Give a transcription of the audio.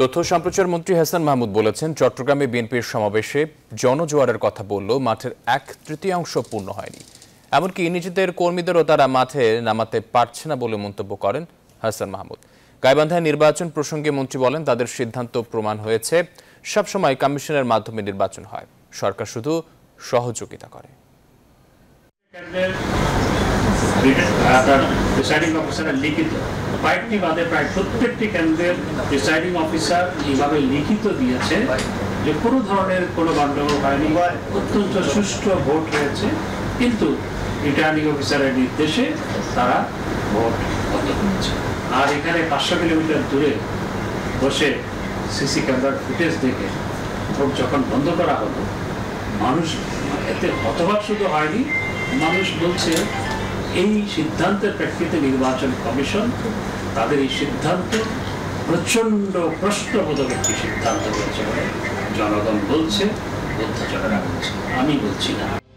তথ্য সম্প্রচার মন্ত্রী হাসান মাহমুদ বলেছেন, চট্টগ্রামে বিএনপির সমাবেশে জনজোয়ারের কথা বললেও মাঠের 1/3 পূর্ণ হয়নি। এমনকি নিজেদের কর্মীদেরও তারা মাঠে নামাতে পারছে না বলে মন্তব্য করেন হাসান মাহমুদ। গাইবান্ধায় নির্বাচন প্রসঙ্গে মন্ত্রী বলেন, তাদের সিদ্ধান্ত প্রমাণ হয়েছে, সবসময় কমিশনের মাধ্যমে নির্বাচন হয়, সরকার শুধু সহযোগিতা করে। প্রিসাইডিং অফিসারের লিখিত কয়েকটি বাদে প্রায় প্রত্যেকটি কেন্দ্রের প্রিসাইডিং অফিসার এইভাবে লিখিত দিয়েছে যে কোনো ধরনের কোনো গণ্ডগোল হয়নি, অত্যন্ত সুষ্ঠু ভোট হয়েছে, কিন্তু রিটার্নিং অফিসারের নির্দেশে তারা ভোট বন্ধ করেছে। আর এখানে 500 কিলোমিটার দূরে বসে সিসি ক্যামেরার ফুটেজ দেখে ভোট যখন বন্ধ করা হলো, মানুষ এতে হতবাক শুধু হয়নি, মানুষ বলছে এই সিদ্ধান্তের প্রেক্ষিতে নির্বাচন কমিশন তাদের এই সিদ্ধান্ত প্রচন্ড প্রশ্নবোধক একটি সিদ্ধান্ত হয়েছে বলে জনগণ বলছে, অত্যাচাররা বলছে, আমি বলছি না।